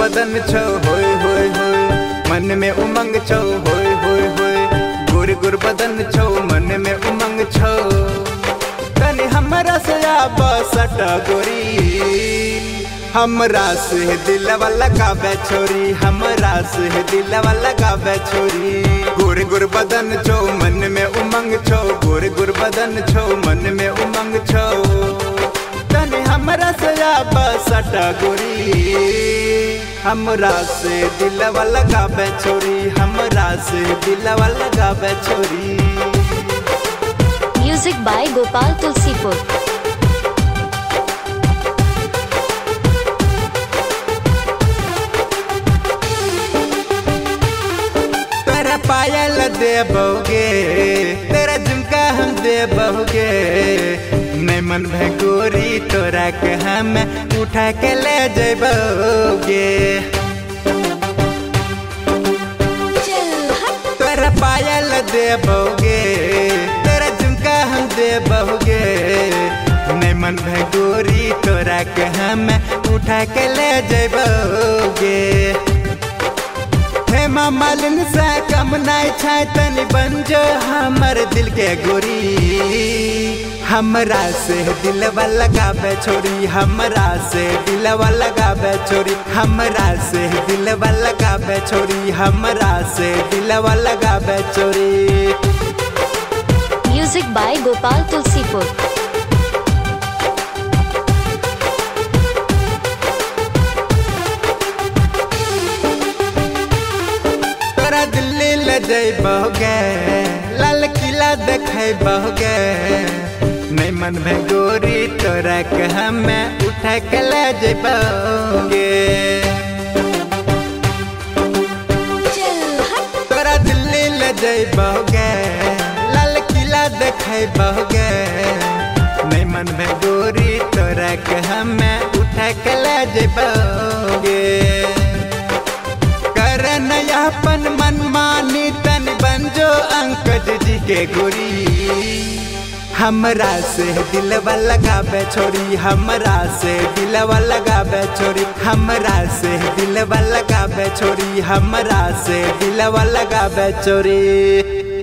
बदन छो होय होय होय, मन में उमंग छो होय होय होय, गोर गोर बदन छो मन में उमंग छो, तनी हमरा से आब सटा गोरी, हमरा से दिलवा लगावे छोरी, हमरा से दिलवा लगावे छोरी। गोर गोर बदन छो मन में उमंग छो, गोर गोर बदन छो मन में उमंग छो, तनी हमरा से आब सटा गोरी, हमरा से दिलवा लगावे छोरी, हमरा से दिलवा लगावे छोरी। Music by Gopal Tulsipur. तेरा पायल देबोगे, तेरा झुमका हम देबोगे, नहीं मन भे गोरी तोरा के हम उठा के ले जेबोगे। तेरा पायल देबोगे, तेरा झुमका हम देबोगे, नहीं मन भे गोरी तोरा के हम उठा के ले जेबोगे। हेमा मालिन से कम नाय छाय तनी बंजो हमर दिल के गोरी, हमरा से दिलवा लगावे छोरी, हमरा से दिलवा लगावे छोरी, हमरा से दिलवा लगावे छोरी, हमरा से दिलवा लगावे छोरी। Music by Gopal Tulsipur. दिल्ली ले जइबोगे, लाल किला देखइबोगे, नहीं मन भे गोरी तोरा के हमे उठा के ले जइबोगे। तोरा दिल्ली ले जइबोगे, लाल किला देखइबोगे, नहीं मन भे गोरी तोरा के हमे उठा के ले जइबोगे। अपन मन मानी तन बंजो अंकज जी के गोरी, हमरा से दिलवा लगावे छोरी, हमरा से दिलवा लगावे छोरी, हमरा से दिलवा लगावे छोरी, हमरा से दिलवा लगावे छोरी।